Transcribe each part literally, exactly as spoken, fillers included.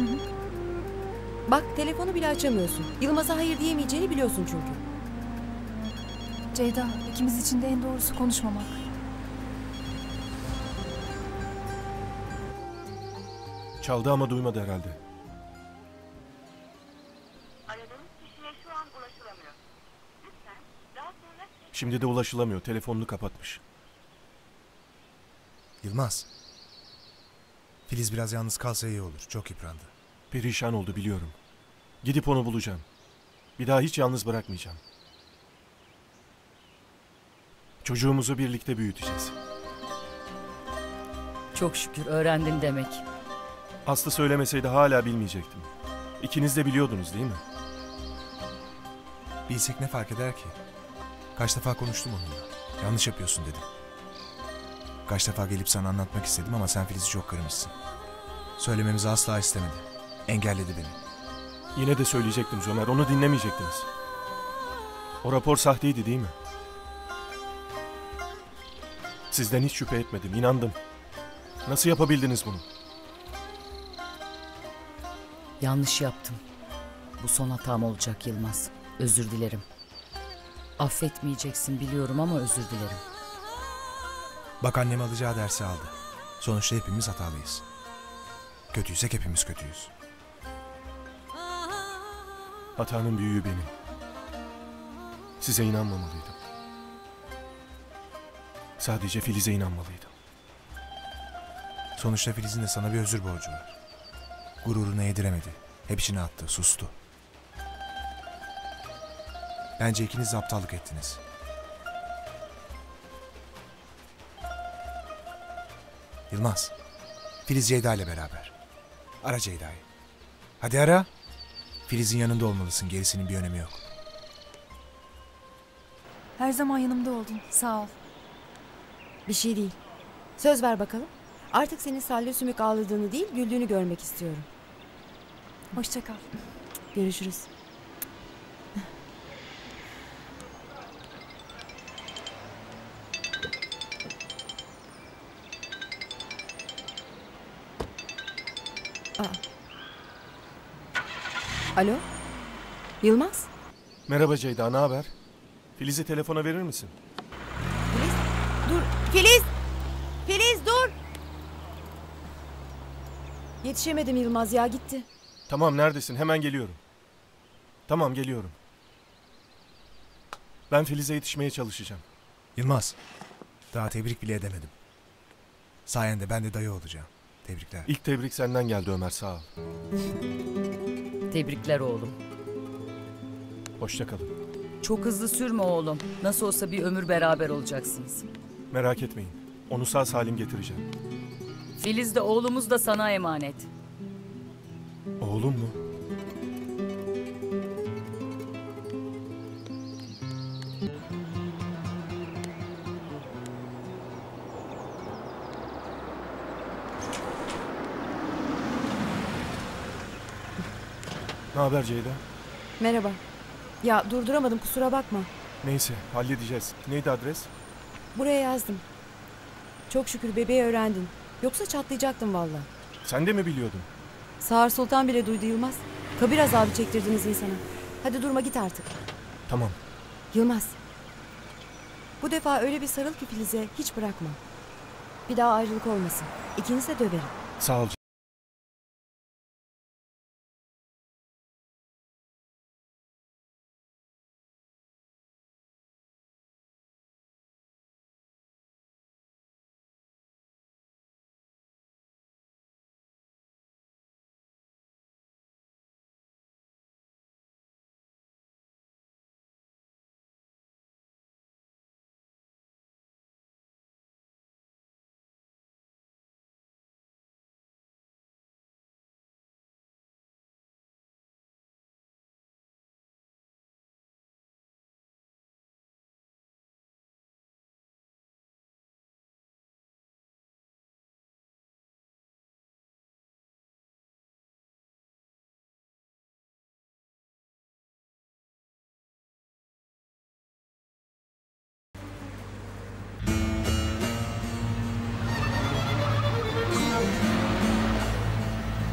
Bak telefonu bile açamıyorsun. Yılmaz'a hayır diyemeyeceğini biliyorsun çünkü. Ceyda, ikimiz için de en doğrusu konuşmamak. Çaldı ama duymadı herhalde. Aradığınız kişiye şu an ulaşılamıyor. Lütfen daha sonra... Şimdi de ulaşılamıyor. Telefonunu kapatmış. Yılmaz. Filiz biraz yalnız kalsa iyi olur. Çok yıprandı. Perişan oldu biliyorum. Gidip onu bulacağım. Bir daha hiç yalnız bırakmayacağım. Çocuğumuzu birlikte büyüteceğiz. Çok şükür öğrendin demek. Aslı söylemeseydi hala bilmeyecektim. İkiniz de biliyordunuz değil mi? Bilsek ne fark eder ki? Kaç defa konuştum onunla. Yanlış yapıyorsun dedim. Kaç defa gelip sana anlatmak istedim ama sen Filiz'i çok kırmışsın. Söylememizi asla istemedi. Engelledi beni. Yine de söyleyecektiniz Ömer. Onu dinlemeyecektiniz. O rapor sahteydi değil mi? Sizden hiç şüphe etmedim. İnandım. Nasıl yapabildiniz bunu? Yanlış yaptım. Bu son hatam olacak Yılmaz. Özür dilerim. Affetmeyeceksin biliyorum ama özür dilerim. Bak annem alacağı dersi aldı. Sonuçta hepimiz hatalıyız. Kötüysek hepimiz kötüyüz. Hatanın büyüğü benim. Size inanmamalıydım. Sadece Filiz'e inanmalıydım. Sonuçta Filiz'in de sana bir özür borcu var. Gururunu yediremedi. Hep içine attı, sustu. Bence ikiniz de aptallık ettiniz. Yılmaz, Filiz Ceyda ile beraber. Ara Ceyda'yı. Hadi ara. Filiz'in yanında olmalısın, gerisinin bir önemi yok. Her zaman yanımda oldun. Sağ ol. Bir şey değil. Söz ver bakalım. Artık senin salya sümük ağladığını değil, güldüğünü görmek istiyorum. Hoşça kal. Görüşürüz. Aa. Alo? Yılmaz? Merhaba Ceyda, ne haber? Filiz'i telefona verir misin? Filiz? Dur. Filiz! Filiz dur! Yetişemedim Yılmaz ya, gitti. Tamam, neredesin? Hemen geliyorum. Tamam, geliyorum. Ben Filiz'e yetişmeye çalışacağım. Yılmaz, daha tebrik bile edemedim. Sayende ben de dayı olacağım. Tebrikler. İlk tebrik senden geldi Ömer, sağ ol. Tebrikler oğlum. Hoşça kalın. Çok hızlı sürme oğlum. Nasıl olsa bir ömür beraber olacaksınız. Merak etmeyin. Onu sağ salim getireceğim. Filiz de oğlumuz da sana emanet. Oğlum mu? Ne haber Ceyda? Merhaba. Ya durduramadım, kusura bakma. Neyse, halledeceğiz. Neydi adres? Buraya yazdım. Çok şükür bebeği öğrendin. Yoksa çatlayacaktım valla. Sen de mi biliyordun? Sağır Sultan bile duydu Yılmaz. Kabir azabı çektirdiniz insana. Hadi durma, git artık. Tamam. Yılmaz. Bu defa öyle bir sarıl ki Filiz'e, hiç bırakma. Bir daha ayrılık olmasın. İkinizi de döverim. Sağ ol.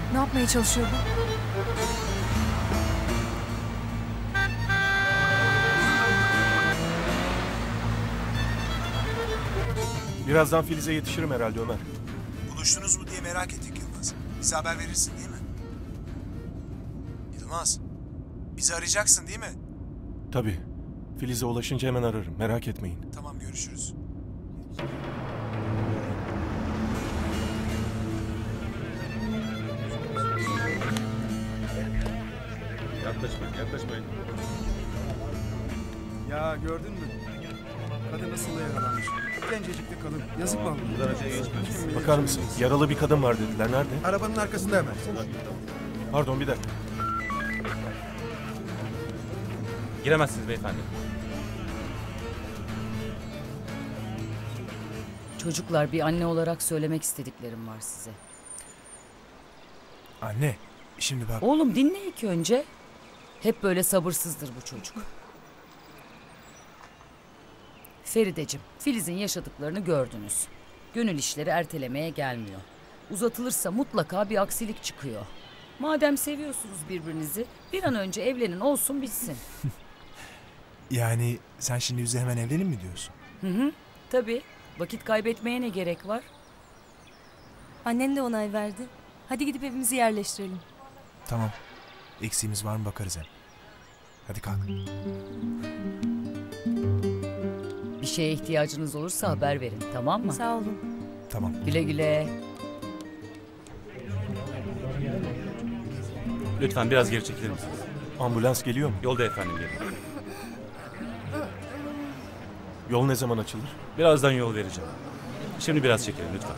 Ne yapmaya çalışıyor bu? Birazdan Filiz'e yetişirim herhalde Ömer. Buluştunuz mu diye merak ettik Yılmaz. Bize haber verirsin değil mi? Yılmaz, bizi arayacaksın değil mi? Tabii. Filiz'e ulaşınca hemen ararım. Merak etmeyin. Tamam, görüşürüz. Yaklaşmayın, yaklaşmayın. Ya gördün mü? Kadın nasıl da yaralanmış. Gencecik de kadın. Yazık vallahi. Buradan öteye geçmeyin. Kim bilir Bakar kim mısın? bilir. Yaralı bir kadın var dediler. Nerede? Arabanın arkasında hemen. Pardon bir dakika. Giremezsiniz beyefendi. Çocuklar, bir anne olarak söylemek istediklerim var size. Anne, şimdi bak. Oğlum dinle ilk önce. Hep böyle sabırsızdır bu çocuk. Ferideciğim, Filiz'in yaşadıklarını gördünüz. Gönül işleri ertelemeye gelmiyor. Uzatılırsa mutlaka bir aksilik çıkıyor. Madem seviyorsunuz birbirinizi, bir an önce evlenin, olsun bitsin. Yani sen şimdi bize hemen evlenin mi diyorsun? Hı hı, tabii. Vakit kaybetmeye ne gerek var? Annen de onay verdi. Hadi gidip evimizi yerleştirelim. Tamam. Eksiğimiz var mı bakarız hem. Hadi kalk. Bir şeye ihtiyacınız olursa haber verin, tamam mı? Sağ olun. Tamam. Güle güle. Lütfen biraz geri çekilir misiniz? Ambulans geliyor mu? Yolda efendim gelin. Yol ne zaman açılır? Birazdan yol vereceğim. Şimdi biraz çekelim lütfen.